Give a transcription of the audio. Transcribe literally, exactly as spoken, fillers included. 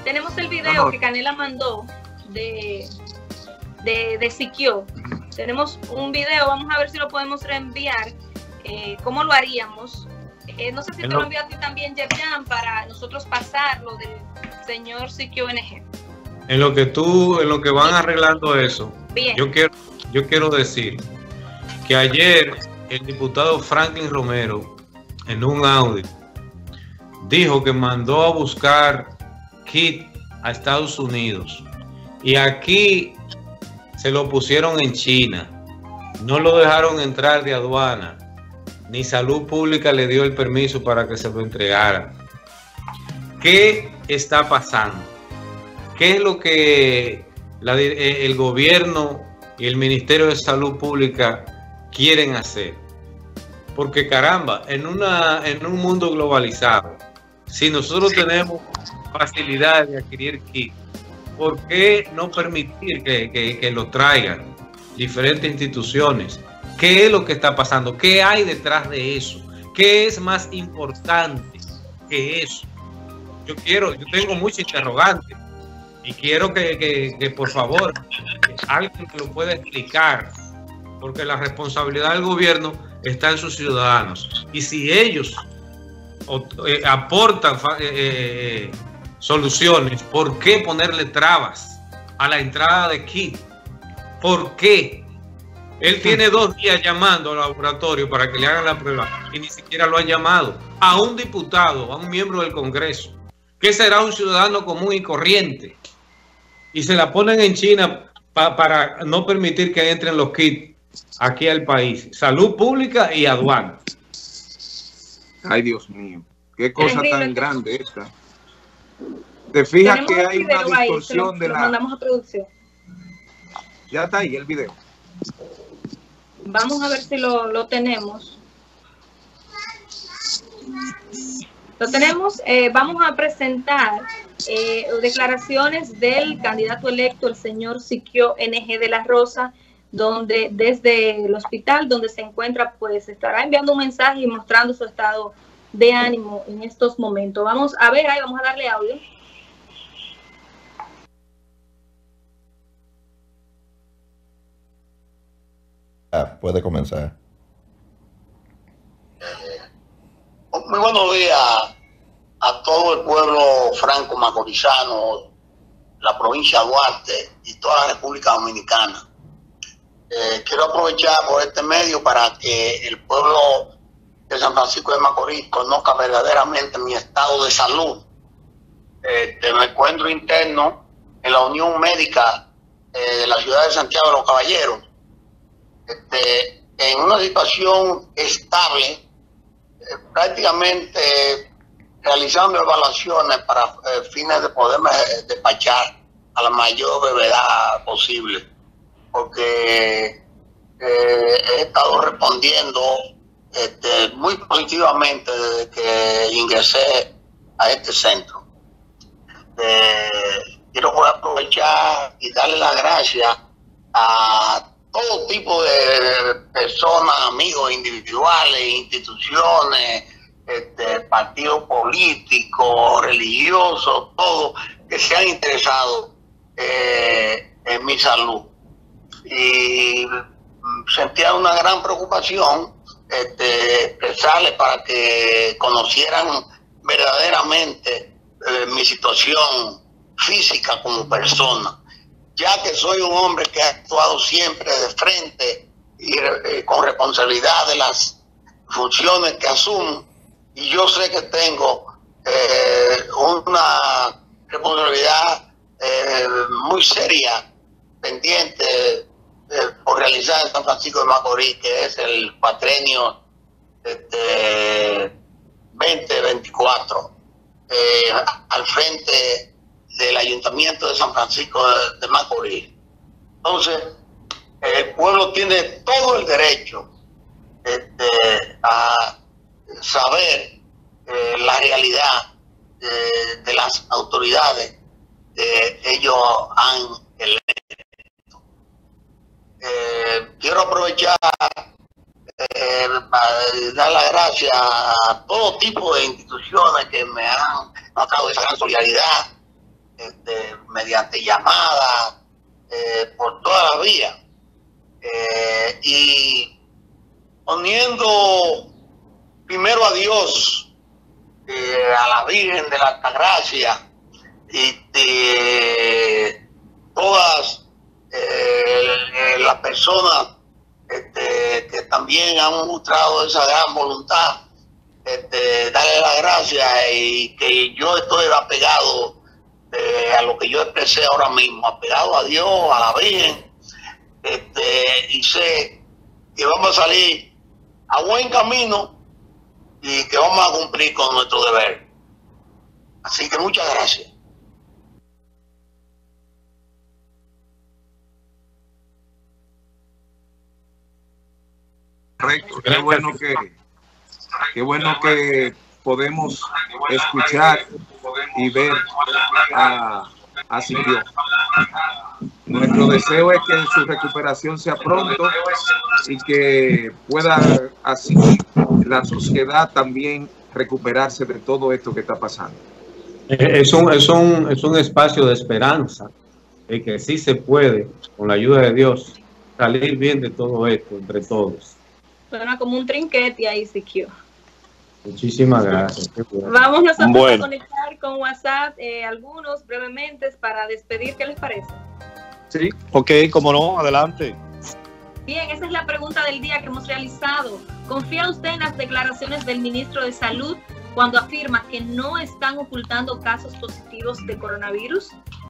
tenemos el video que Canela mandó de, de, de Siquio. Tenemos un video, vamos a ver si lo podemos reenviar. Eh, ¿Cómo lo haríamos? Eh, no sé si te lo envío a ti también, Yerjan, para nosotros pasarlo del señor Siquio N G. En lo que tú, en lo que van arreglando eso, Bien. yo quiero, yo quiero decir que ayer el diputado Franklin Romero, en un audio, dijo que mandó a buscar kit a Estados Unidos y aquí se lo pusieron en China, no lo dejaron entrar de aduana, ni Salud Pública le dio el permiso para que se lo entregara. ¿Qué está pasando? ¿Qué es lo que la, el gobierno y el Ministerio de Salud Pública quieren hacer? Porque caramba, en, una, en un mundo globalizado, si nosotros tenemos facilidad de adquirir kit, ¿por qué no permitir que, que, que lo traigan diferentes instituciones? ¿Qué es lo que está pasando? ¿Qué hay detrás de eso? ¿Qué es más importante que eso? Yo quiero, yo tengo muchos interrogantes y quiero que, que, que por favor alguien me lo pueda explicar, porque la responsabilidad del gobierno está en sus ciudadanos y si ellos eh, aportan eh, soluciones, ¿por qué ponerle trabas a la entrada de kit? ¿Por qué? Él tiene dos días llamando al laboratorio para que le hagan la prueba y ni siquiera lo han llamado a un diputado, a un miembro del Congreso, que será un ciudadano común y corriente, y se la ponen en China pa para no permitir que entren los kits aquí al país. Salud Pública y aduana. Ay, Dios mío, qué cosa tan grande esta. Te fijas que hay una distorsión de la... Mandamos a producción. Ya está ahí el video. Vamos a ver si lo, lo tenemos. Lo tenemos. Eh, vamos a presentar eh, declaraciones del candidato electo, el señor Siquio N G de la Rosa, donde desde el hospital donde se encuentra, pues estará enviando un mensaje y mostrando su estado de ánimo en estos momentos. Vamos a ver, ahí vamos a darle audio. Ah, puede comenzar. Muy buenos días a todo el pueblo franco-macorizano, la provincia de Duarte y toda la República Dominicana. Eh, quiero aprovechar por este medio para que el pueblo de San Francisco de Macorís conozca verdaderamente mi estado de salud. Eh, me encuentro interno en la Unión Médica eh, de la ciudad de Santiago de los Caballeros, este, en una situación estable, eh, prácticamente realizando evaluaciones para eh, fines de poderme despachar a la mayor brevedad posible, porque eh, he estado respondiendo este, muy positivamente desde que ingresé a este centro. Eh, quiero aprovechar y darle las gracias a todo tipo de personas, amigos individuales, instituciones, este, partidos políticos, religiosos, todos que se han interesado eh, en mi salud. Y sentía una gran preocupación este, expresarles para que conocieran verdaderamente eh, mi situación física como persona, ya que soy un hombre que ha actuado siempre de frente y eh, con responsabilidad de las funciones que asumo, y yo sé que tengo eh, una responsabilidad eh, muy seria pendiente eh, por realizar en San Francisco de Macorís, que es el cuatrenio este, veinte veinticuatro, eh, al frente del Ayuntamiento de San Francisco de, de Macorís. Entonces, el pueblo tiene todo el derecho este, a saber eh, la realidad eh, de las autoridades que ellos han electo. Eh, quiero aprovechar eh, para dar las gracias a todo tipo de instituciones que me han mostrado esa gran solidaridad este, mediante llamada, eh, por toda la vía, eh, y poniendo primero a Dios, eh, a la Virgen de la Altagracia, y de todas eh, las personas este, que también han mostrado esa gran voluntad, este, darle las gracias, y que yo estoy apegado eh, a lo que yo expresé ahora mismo, apegado a Dios, a la Virgen, este, y sé que vamos a salir a buen camino y que vamos a cumplir con nuestro deber. Así que muchas gracias. Correcto, qué bueno que, qué bueno que podemos escuchar y ver a, a Siquio. Nuestro deseo es que su recuperación sea pronto y que pueda así la sociedad también recuperarse de todo esto que está pasando. Es un, es un, es un espacio de esperanza, de que sí se puede, con la ayuda de Dios, salir bien de todo esto entre todos. Suena como un trinquete ahí, Siquio. Muchísimas gracias. Vamos nosotros bueno. a conectar con WhatsApp eh, algunos brevemente para despedir. ¿Qué les parece? Sí, ok, como no, adelante. Bien, esa es la pregunta del día que hemos realizado. ¿Confía usted en las declaraciones del ministro de Salud cuando afirma que no están ocultando casos positivos de coronavirus?